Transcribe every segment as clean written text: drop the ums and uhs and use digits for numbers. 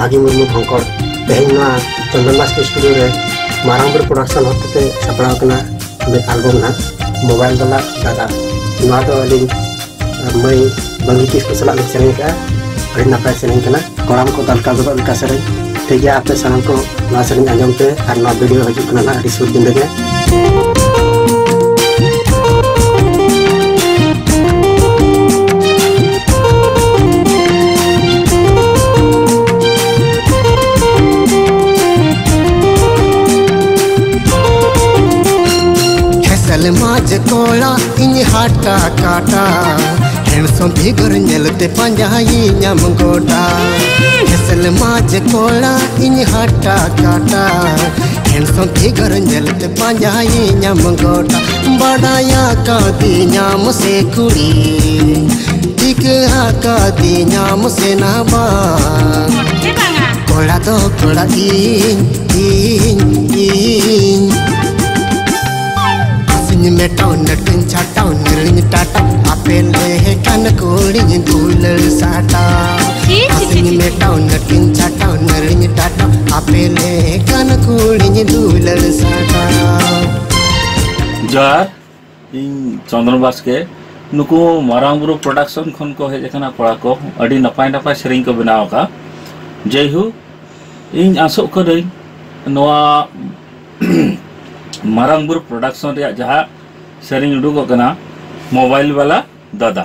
भागी मुर्मू भंकड़ तेहना चंदनबास स्टूडियो रे मारांगपुर प्रोडक्शन होते सपड़ा एल्बम ना मोबाइल वाला दादा नवा तो अली मई बंगी किस को सलाह सेरें का अड़ी नपाय सेरें कना कोड़ाम को दलका गदो लका सेरें ठीक है आपे सानम को नवा सेरें आंजम पे और नवा वीडियो हजू कना ना अड़ी सुर दिन देगे माज कोला इन हाटा काटा हैंडसम फिगर नेलते पंजाई न्याम गोटा हेसल माज कोला इन हाटा काटा हैंडसम फिगर नेलते पंजाई न्याम गोटा बड़ाया का दी न्याम से कुड़ी ठीक का दी न्याम से नाबा कोला तो कोला इन मेटाउन नटिन छाटाउन निर्लिन टाटा आपेले है कान कोड़ी दूलर साटा आसिन मेटाउन नटिन छाटाउन निर्लिन टाटा आपेले है कान कोड़ी दूलर साटा जार इन चंद्रबास के नुकु मारांगबुरु प्रोडक्शन खन को है जखना पड़ा को अडी नपाय नपाय सेरिंग को बनाव का जय हो इन आसो करे नवा मारांगबुरु प्रोडक्शन रे जहाँ सेरिंग उडुगो कना मोबाइल वाला दादा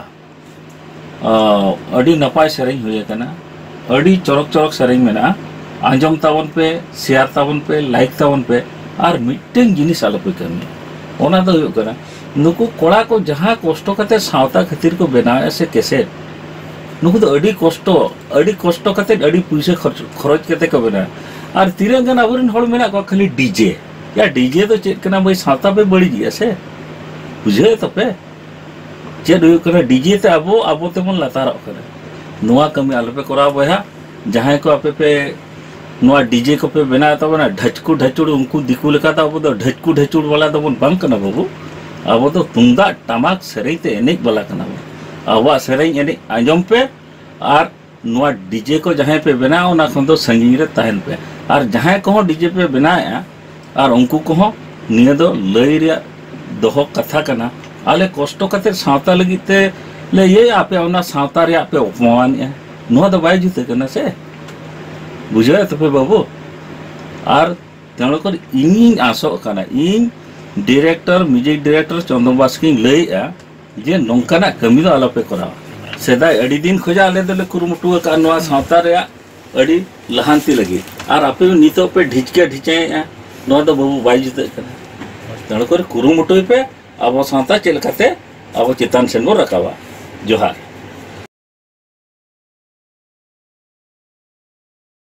अड़ी नपाय सेरिंग हुए कना अड़ी चरक चरक सेरिंग मेना आंजम तावन पे शेयर तावन पे लाइक तावन पे और मिट्टेन जिनिस आलो पे कमी ओना दो हुए कना नुकु कोड़ा को जहाँ कष्ट कते सावता खातिर को बनावे से कैसे नुकु तो अड़ी कष्ट कते अड़ी पैसे खर्च कते को बना और तीरे गन अबुरन हड़ मेना को खाली डीजे या डीजे तो चेक करना भाई सावता पे बड़ी गया से बुझे तो पे चेक हुई करना डीजे ते अब ते मन लातार करे नुआ कमी आलो पे करा बया जहां को आपे पे नुआ डीजे को पे बना तब ना ढचकू ढचुड़ उनको दिकू लेका था अब तो ढचकू ढचुड़ वाला तो बन बंक ना बाबू अब तो तुंगा टमाक सेरें ते एनेक वाला कना अब सेरें एने आंजम पे और नुआ डीजे को जहां पे बना ना खन तो संगीन रे तहन पे और जहां को डीजे पे बनाया और उनको को निया दो लय रे दोहो कथा कना आले कष्ट कते सावता लगिते ले ये आपे ओना सावता रे आपे अपमान है नो दो बाय जुते कना से बुझे तो पे बाबू और तेणु कर इन आसो कना इन डायरेक्टर म्यूजिक डायरेक्टर चंद्रबास की लय जे नोंकाना कमी दो आलो पे करा सेदा अड़ी दिन खोजा आले दले कुरुमुटु का नवा सावता रे अड़ी लहांती लगी और आपे नितो पे ढिचके ढिचे नो दो बाबू बाय जुते कना तेणुकर कुरुमुटु पे अब सावता चलते अब चितान सेन बो रकावा जोहार।